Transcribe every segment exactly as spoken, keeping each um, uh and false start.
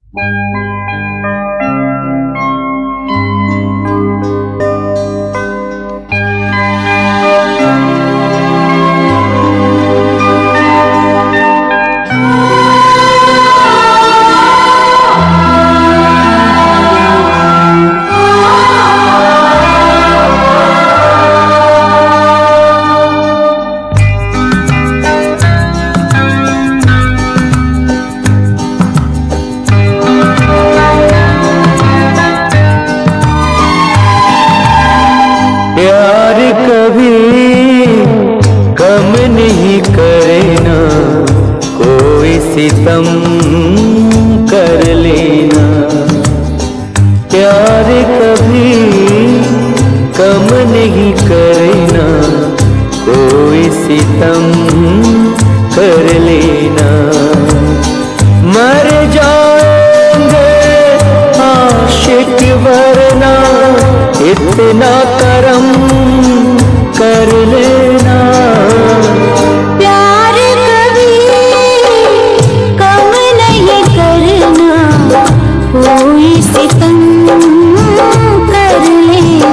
प्यार कभी कम नहीं करे ना, कोई सितम कर लेना। प्यार कभी कम नहीं करे ना, कोई सितम कर लेना। मर जाएंगे आशिक वरना इतना करम कर लेना। प्यार कभी कम नहीं करना, कोई सितम कर लेना।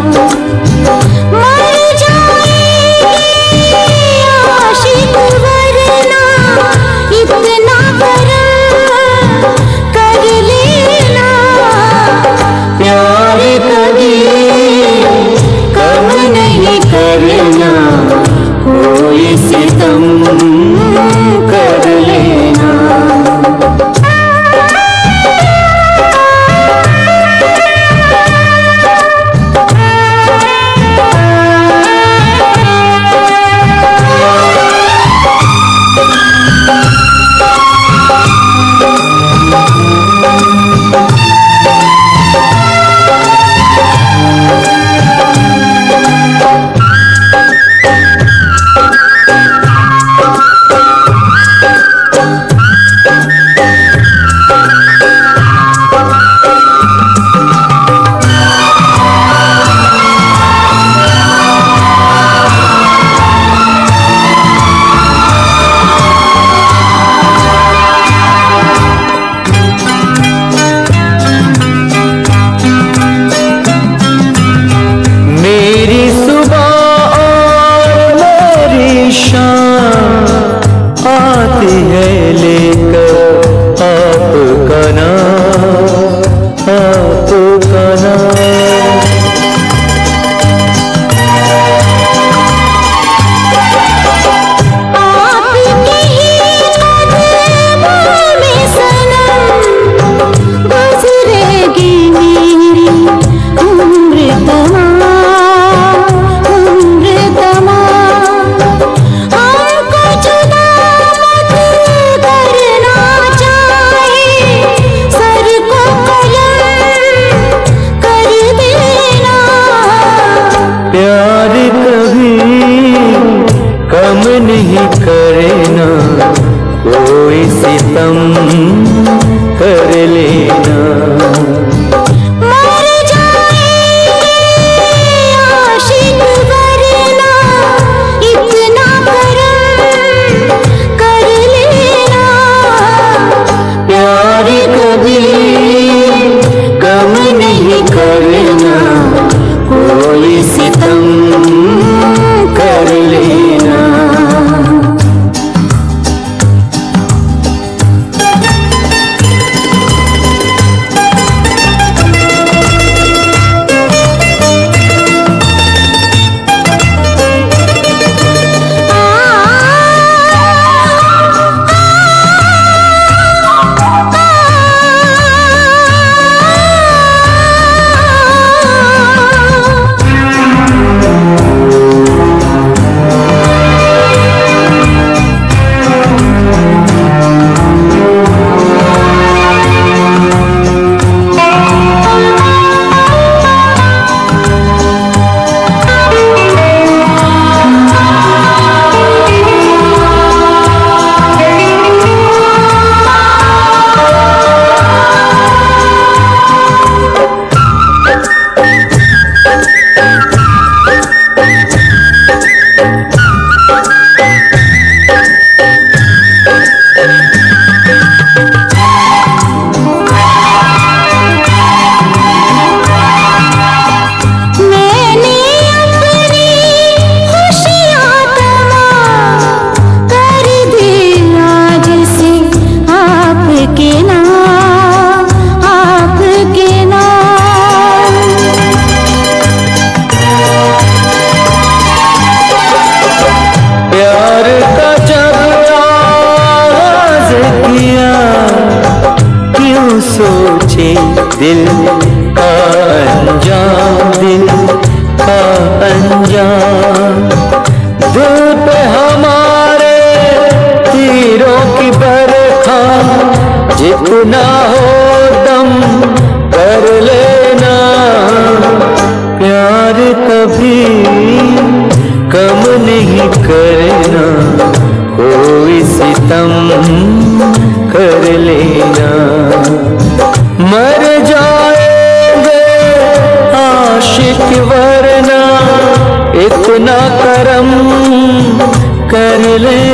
मर जाएंगे आशिक वरना इतना करम कर लेना। प्यार कभी कम नहीं करना, कोई सितम कर लेना। आती है लेकर आपका दिल का अंजाम, दिल का अंजाम। दिल पे हमारे तीरों की बरखा, जितना हो दम कर लेना। प्यार कभी कम नहीं करना, कोई सितम कर लेना। मर जाएंगे आशिक वरना, इतना करम कर लेना।